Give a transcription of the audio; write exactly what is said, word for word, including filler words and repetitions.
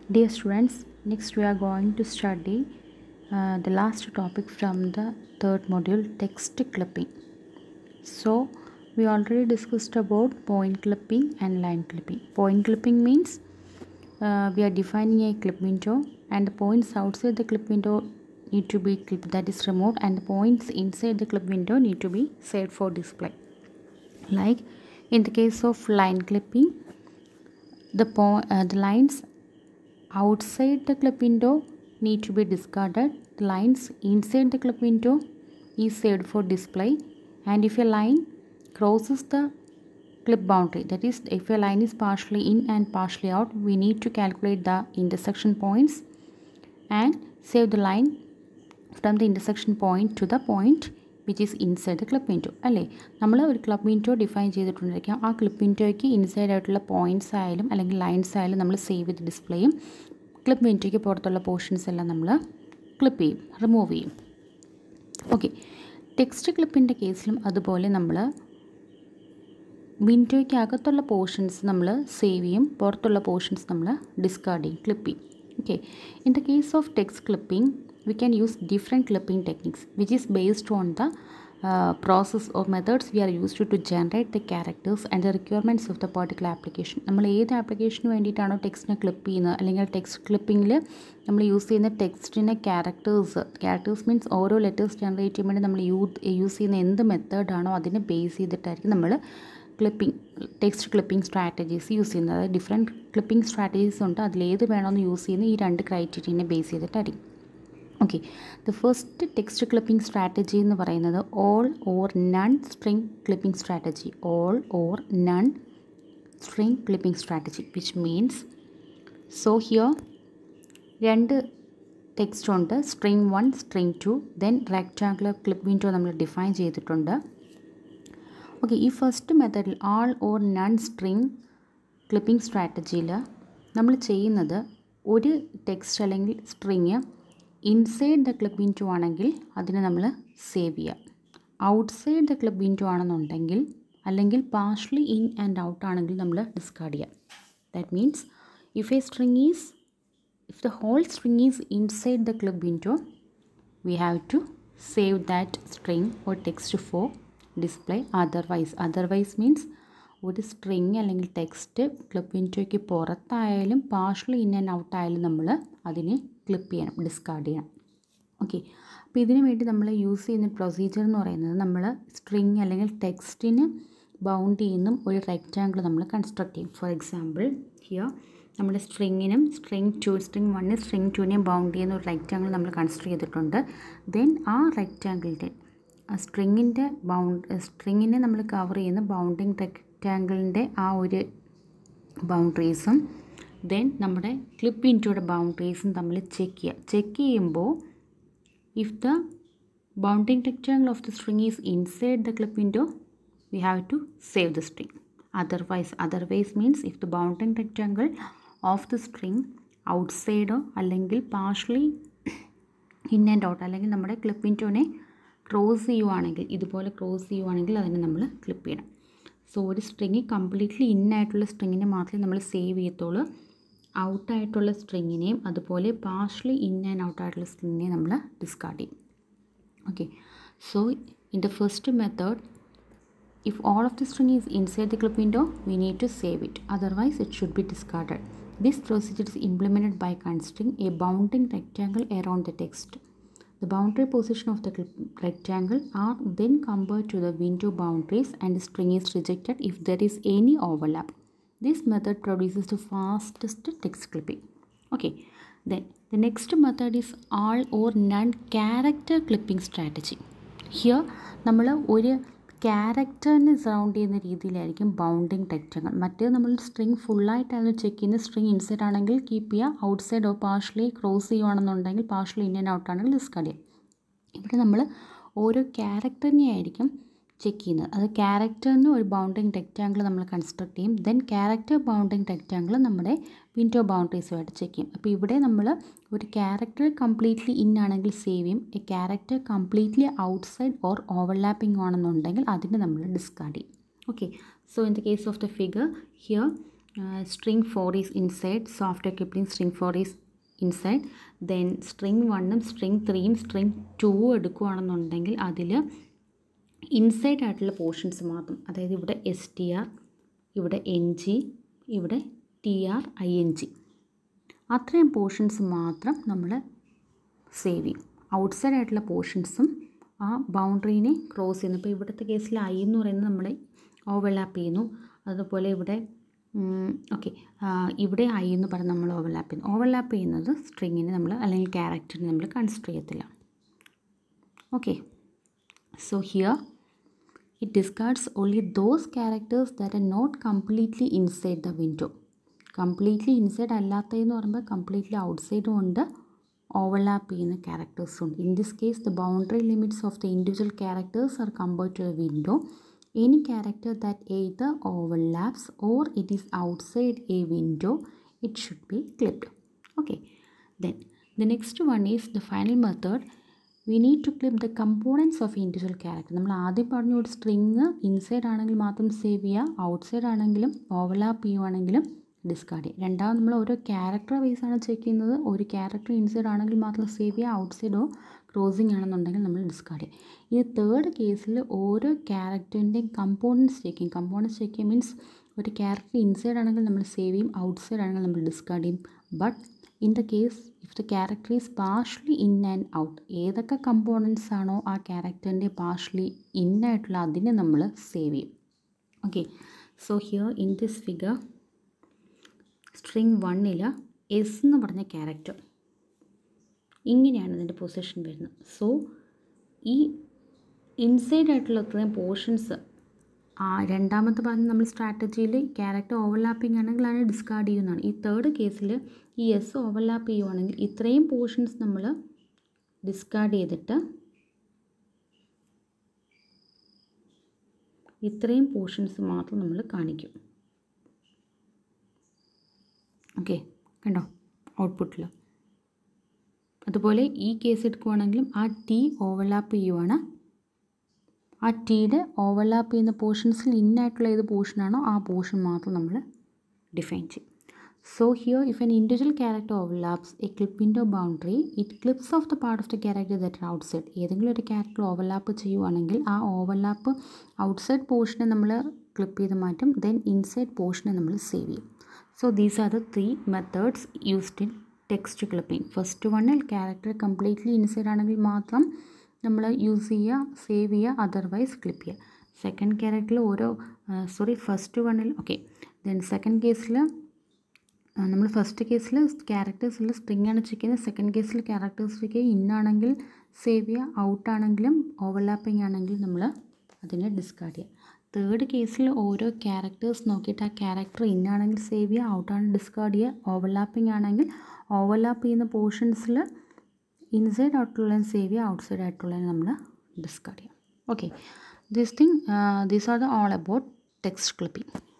Dear students, next we are going to study uh, the last topic from the third module, text clipping. So we already discussed about point clipping and line clipping. Point clipping means uh, we are defining a clip window and the points outside the clip window need to be clipped, that is removed, and the points inside the clip window need to be saved for display. Like in the case of line clipping, the, po uh, the lines outside the clip window need to be discarded. The lines inside the clip window is saved for display. And if a line crosses the clip boundary, that is, if a line is partially in and partially out, we need to calculate the intersection points and save the line from the intersection point to the point which is inside the clip window. അല്ലേ, നമ്മൾ ഒരു clip window define ചെയ്തിട്ടുണ്ടായിരിക്കാം. ആ clip വിൻഡോയ്ക്ക് inside ആയിട്ടുള്ള points ആയാലും അല്ലെങ്കിൽ lines ആയാലും നമ്മൾ സേവ് ചെയ്ത് ഡിസ്പ്ലേ ചെയ്യും. ക്ലിപ്പ് വിൻഡോയ്ക്ക് പുറത്തുള്ള പോർഷൻസ് എല്ലാം നമ്മൾ ക്ലിപ്പ് ചെയ്യും, റിമൂവ് ചെയ്യും. ഓക്കെ, ടെക്സ്റ്റ് ക്ലിപ്പിൻ്റെ കേസിലും അതുപോലെ നമ്മൾ വിൻഡോയ്ക്ക് അകത്തുള്ള പോർഷൻസ് നമ്മൾ സേവ് ചെയ്യും, പുറത്തുള്ള പോർഷൻസ് നമ്മൾ ഡിസ്കാർഡ് ചെയ്യും, ക്ലിപ്പ് ചെയ്യും. Okay, in the case of text clipping, we can use different clipping techniques which is based on the uh, process or methods we are used to, to generate the characters and the requirements of the particular application. നമ്മൾ ഏത് ആപ്ലിക്കേഷന് വേണ്ടിയിട്ടാണോ ടെക്സ്റ്റിനെ clip ചെയ്യുന്നത്, അല്ലെങ്കിൽ text ക്ലിപ്പിങ്ങിൽ നമ്മൾ use ചെയ്യുന്ന ടെക്സ്റ്റിൻ്റെ characters characters means ഓരോ ലെറ്റേഴ്സ് ജനറേറ്റ് ചെയ്യാൻ വേണ്ടി നമ്മൾ യൂസ് യൂസ് ചെയ്യുന്ന എന്ത് മെത്തേഡാണോ അതിനെ ബേസ് ചെയ്തിട്ടായിരിക്കും നമ്മൾ clipping text clipping strategies use ചെയ്യുന്നത്. അതായത് ഡിഫറെൻറ്റ് ക്ലിപ്പിംഗ് സ്ട്രാറ്റജീസ് ഉണ്ട്, അതിലേത് വേണമെന്ന് യൂസ് ചെയ്യുന്ന ഈ രണ്ട് ക്രൈറ്റീരിയനെ ബേസ് ചെയ്തിട്ടായിരിക്കും. Okay, the first text clipping strategy എന്ന് പറയുന്നത് all or none string clipping strategy. All or none string clipping strategy which means, so here രണ്ട് ടെക്സ്റ്റ് ഉണ്ട്, string one, string two, then rectangular clip window നമ്മൾ define ചെയ്തിട്ടുണ്ട്. Okay, ഈ first മെത്തേഡിൽ all or none string clipping സ്ട്രാറ്റജിയിൽ നമ്മൾ ചെയ്യുന്നത് ഒരു ടെക്സ്റ്റ് അല്ലെങ്കിൽ string inside the clip window ആണെങ്കിൽ അതിനെ നമ്മൾ സേവ് ചെയ്യുക. ഔട്ട്സൈഡ് ദ ക്ലിപ്പ് വിൻഡോ ആണെന്നുണ്ടെങ്കിൽ അല്ലെങ്കിൽ പാർഷ്യലി ഇൻ ആൻഡ് ഔട്ട് ആണെങ്കിൽ നമ്മൾ ഡിസ്കാർഡ് ചെയ്യുക. That means if a string is if the whole string is inside the clip window, we have to save that string or text for display. Otherwise otherwise means ഒരു string അല്ലെങ്കിൽ text clip വിൻഡോയ്ക്ക് പുറത്തായാലും partially in and out ആയാലും നമ്മൾ അതിനെ clip ചെയ്യണം, discard ചെയ്യണം. Okay, അപ്പോൾ ഇതിനു വേണ്ടി നമ്മൾ യൂസ് ചെയ്യുന്ന പ്രൊസീജിയർ എന്ന് പറയുന്നത്, നമ്മൾ സ്ട്രിങ് അല്ലെങ്കിൽ ടെക്സ്റ്റിന് ബൗണ്ട് ചെയ്യുന്ന ഒരു റെക്റ്റാങ്കിൾ നമ്മൾ കൺസ്ട്രക്ട് ചെയ്യും. ഫോർ എക്സാമ്പിൾ ഹിയർ നമ്മുടെ സ്ട്രിങ്ങിനും സ്ട്രിങ് ടു സ്ട്രിങ് വണ്ണിനും സ്ട്രിങ് ടുവിനെയും ബൗണ്ട് ചെയ്യുന്ന ഒരു റെക്റ്റാങ്കിൾ നമ്മൾ കൺസ്ട്രക്ട് ചെയ്തിട്ടുണ്ട്. ദെൻ ആ റെക്റ്റാങ്കിളിൻ്റെ സ്ട്രിങ്ങിൻ്റെ ബൗണ്ട് സ്ട്രിങ്ങിനെ നമ്മൾ കവർ ചെയ്യുന്ന ബൗണ്ടിങ് റെക്റ്റാങ്കിളിൻ്റെ ആ ഒരു ബൗണ്ടറീസും ദെൻ നമ്മുടെ ക്ലിപ്പ് വിൻഡോയുടെ ബൗണ്ടറീസും തമ്മിൽ ചെക്ക് ചെയ്യുക. ചെക്ക് ചെയ്യുമ്പോൾ if the bounding rectangle of the string is inside the clip window, we have to save the string. Otherwise otherwise means if the bounding rectangle of the string ഔട്ട്സൈഡോ അല്ലെങ്കിൽ partially in and out അല്ലെങ്കിൽ നമ്മുടെ clip വിൻഡോനെ cross ചെയ്യുവാണെങ്കിൽ, ഇതുപോലെ cross ചെയ്യുവാണെങ്കിൽ അതിനെ നമ്മൾ clip ചെയ്യണം. സോ ഒരു സ്ട്രിങ് കംപ്ലീറ്റ്ലി ഇന്നായിട്ടുള്ള സ്ട്രിങ്ങിനെ മാത്രമേ നമ്മൾ സേവ് ചെയ്യത്തുള്ളൂ. ഔട്ടായിട്ടുള്ള സ്ട്രിങ്ങിനെയും അതുപോലെ പാർഷ്യലി ഇൻ ആൻഡ് ഔട്ടായിട്ടുള്ള സ്ട്രിങ്ങിനെയും നമ്മൾ ഡിസ്കാർഡ് ചെയ്യും. Okay, so in the first method, if all of the string is inside the clip window, we need to save it, otherwise it should be discarded. This procedure is implemented by constraining a bounding rectangle around the text. The boundary position of the rectangle are then compared to the window boundaries and the string is rejected if there is any overlap. This method produces the fastest text clipping. Okay, then the next method is all or none character clipping strategy. Here നമ്മൾ ഒരു ക്യാരക്ടറിനെ surround ചെയ്യുന്ന രീതിയിലായിരിക്കും bounding rectangle. മറ്റേ നമ്മൾ string ഫുള്ളായിട്ടാണ് check ചെയ്യുന്നത്. String inside ആണെങ്കിൽ കീപ്പ് ചെയ്യുക, ഔട്ട്സൈഡ് ഓർ പാർഷ്യലി ക്രോസ് ചെയ്യുകയാണെന്നുണ്ടെങ്കിൽ പാർഷ്യലി ഇൻ ആൻഡ് ഔട്ട് ആണെങ്കിൽ ഡിസ്കാർഡ് ചെയ്യുക. ഇവിടെ നമ്മൾ ഓരോ ക്യാരക്ടറിനെ ആയിരിക്കും ചെക്ക് ചെയ്യുന്നത്. അത് ക്യാരക്ടറിന് ഒരു ബൗണ്ടിങ് റെക്റ്റാങ്കിൾ നമ്മൾ കൺസ്ട്രക്ട് ചെയ്യും. ദെൻ ക്യാരക്ടർ ബൗണ്ടിങ് റെക്റ്റാങ്കിൾ നമ്മുടെ വിൻഡോ ബൗണ്ടറീസുമായിട്ട് ചെക്ക് ചെയ്യും. അപ്പോൾ ഇവിടെ നമ്മൾ ഒരു ക്യാരക്ടർ കംപ്ലീറ്റ്ലി ഇൻ ആണെങ്കിൽ സേവ് ചെയ്യും. A character completely outside or overlapping ആണെന്നുണ്ടെങ്കിൽ അതിനെ നമ്മൾ ഡിസ്കാർഡ് ചെയ്യും. Okay, so in the case of the figure here, string four is inside, software clipping string four is inside, then string one, string three, string two എടുക്കുകയാണെന്നുണ്ടെങ്കിൽ അതിൽ inside ആയിട്ടുള്ള portions മാത്രം, അതായത് ഇവിടെ എസ് ടി ആർ, ഇവിടെ N G, ഇവിടെ T R I N G, അത്രയും portions മാത്രം നമ്മൾ സേവ് ചെയ്യും. ഔട്ട്സൈഡ് ആയിട്ടുള്ള പോർഷൻസും ആ ബൗണ്ടറീനെ ക്രോസ് ചെയ്യുന്നു. ഇപ്പോൾ ഇവിടുത്തെ കേസിൽ ഐ എന്ന് പറയുന്നത് നമ്മൾ ഓവർലാപ്പ് ചെയ്യുന്നു. അതുപോലെ ഇവിടെ ഓക്കെ ഇവിടെ ഐ എന്ന് പറഞ്ഞ് നമ്മൾ ഓവർലാപ്പ് ചെയ്യുന്നു. ഓവർലാപ്പ് ചെയ്യുന്നത് സ്ട്രിങ്ങിനെ നമ്മൾ അല്ലെങ്കിൽ ക്യാരക്ടറിനെ നമ്മൾ കൺസിഡർ ചെയ്യത്തില്ല. Okay, so here it discards only those characters that are not completely inside the window. Completely inside അല്ലാത്തതെന്ന് പറയുമ്പോൾ കംപ്ലീറ്റ്ലി ഔട്ട്സൈഡും ഉണ്ട്, ഓവർലാപ്പ് ചെയ്യുന്ന ക്യാരക്ടേഴ്സും ഉണ്ട്. In this case the boundary limits of the individual characters are compared to the window. Any character that either overlaps or it is outside a window, it should be clipped. Okay, then the next one is the final method. We need to clip the components of individual character. നമ്മൾ ആദ്യം പറഞ്ഞു ഒരു string inside ആണെങ്കിൽ മാത്രം save ചെയ്യുക, outside ആണെങ്കിലും overlap ചെയ്യുവാണെങ്കിലും discard ചെയ്യുക. രണ്ടാമത് നമ്മൾ ഓരോ ക്യാരക്ടർ ബേസാണ് ചെക്ക് ചെയ്യുന്നത്. ഒരു ക്യാരക്ടർ ഇൻസൈഡ് ആണെങ്കിൽ മാത്രം സേവ് ചെയ്യുക, ഔട്ട്സൈഡോ ക്രോസിങ് ആണെന്നുണ്ടെങ്കിൽ നമ്മൾ ഡിസ്കാർഡ് ചെയ്യും. ഈ തേർഡ് കേസിൽ ഓരോ ക്യാരക്ടറിൻ്റെയും കമ്പോണൻറ്റ്സ് ചെക്ക് ചെയ്യും. കമ്പോണൻറ്റ്സ് ചെക്ക് ചെയ്യുക മീൻസ് ഒരു ക്യാരക്ടർ ഇൻസൈഡ് ആണെങ്കിൽ നമ്മൾ സേവ് ചെയ്യും, ഔട്ട്സൈഡ് ആണെങ്കിൽ നമ്മൾ ഡിസ്കാർഡ് ചെയ്യും. But in the case if the character is partially in and out, ഏതൊക്കെ കമ്പോണൻറ്റ്സ് ആണോ ആ ക്യാരക്ടറിൻ്റെ പാർഷ്യലി ഇൻ ആയിട്ടുള്ള അതിനെ നമ്മൾ സേവ് ചെയ്യും. Okay, so here in this figure string വണ്ണിൽ എസ് എന്ന് പറഞ്ഞ ക്യാരക്ടർ ഇങ്ങനെയാണ് ഇതിൻ്റെ പൊസിഷൻ വരുന്നത്. സോ ഈ ഇൻസൈഡ് ആയിട്ടുള്ള അത്രയും പോർഷൻസ് ആ രണ്ടാമത്തെ പറഞ്ഞ് നമ്മൾ സ്ട്രാറ്റജിയിൽ ക്യാരക്ടർ ഓവർലാപ്പിംഗ് ആണെങ്കിൽ അതിനെ ഡിസ്കാർഡ് ചെയ്യുന്നതാണ്. ഈ തേർഡ് കേസിൽ ഈ എസ് ഓവർലാപ്പ് ചെയ്യുവാണെങ്കിൽ ഇത്രയും പോർഷൻസ് നമ്മൾ ഡിസ്കാർഡ് ചെയ്തിട്ട് ഇത്രയും പോർഷൻസ് മാത്രം നമ്മൾ കാണിക്കും. ഓക്കെ, കണ്ടോ ഔട്ട്പുട്ടിൽ. അതുപോലെ ഈ കേസ് എടുക്കുവാണെങ്കിലും ആ ടി ഓവർലാപ്പ് ചെയ്യുവാണ്. ആ ടീയുടെ ഓവർലാപ്പ് ചെയ്യുന്ന പോർഷൻസിൽ ഇന്നായിട്ടുള്ള ഏത് പോർഷനാണോ ആ പോർഷൻ മാത്രം നമ്മൾ ഡിഫൈൻ ചെയ്യും. So here if an individual character overlaps a clip window boundary, it clips off the part of the character that are outside. ഏതെങ്കിലും ഒരു ക്യാരക്ടർ ഓവർലാപ്പ് ചെയ്യുവാണെങ്കിൽ ആ ഓവർലാപ്പ് ഔട്ട്സൈഡ് പോർഷനെ നമ്മൾ ക്ലിപ്പ് ചെയ്ത് മാറ്റും, ദെൻ ഇൻസൈഡ് പോർഷനെ നമ്മൾ സേവ് ചെയ്യും. So these are the three methods used in text clipping. First വണ്ണിൽ ക്യാരക്ടർ കംപ്ലീറ്റ്ലി ഇൻസൈഡ് ആണെങ്കിൽ മാത്രം നമ്മൾ യൂസ് ചെയ്യുക, സേവ് ചെയ്യുക, അതർവൈസ് ക്ലിപ്പ് ചെയ്യുക. സെക്കൻഡ് ക്യാരക്ടറിൽ ഓരോ സോറി ഫസ്റ്റ് വണ്ണിൽ ഓക്കെ ദെൻ സെക്കൻഡ് കേസിൽ നമ്മൾ ഫസ്റ്റ് കേസിൽ ക്യാരക്ടേഴ്സിൽ സ്ട്രിങ് ആണ് ചെക്ക് ചെയ്യുന്നത്. സെക്കൻഡ് കേസിൽ ക്യാരക്ടേഴ്സ് ചെക്ക് ചെയ്യുക, ഇന്നാണെങ്കിൽ സേവ് ചെയ്യുക, ഔട്ടാണെങ്കിലും ഓവർലാപ്പിംഗ് ആണെങ്കിൽ നമ്മൾ അതിനെ ഡിസ്കാർഡ് ചെയ്യുക. തേർഡ് കേസിൽ ഓരോ ക്യാരക്ടേഴ്സ് നോക്കിയിട്ട് ആ ക്യാരക്ടർ ഇന്നാണെങ്കിൽ സേവ് ചെയ്യുക, ഔട്ടാണ് ഡിസ്കാർഡ് ചെയ്യുക, ഓവർലാപ്പിംഗ് ആണെങ്കിൽ ഓവർലാപ്പ് ചെയ്യുന്ന പോർഷൻസിൽ ഇൻസൈഡ് ആയിട്ടുള്ളതിന് സേവ് ചെയ്യുക, ഔട്ട്സൈഡ് ആയിട്ടുള്ളതിന് നമ്മൾ ഡിസ്കാർഡ് ചെയ്യാം. Okay, this thing these are the all about text clipping.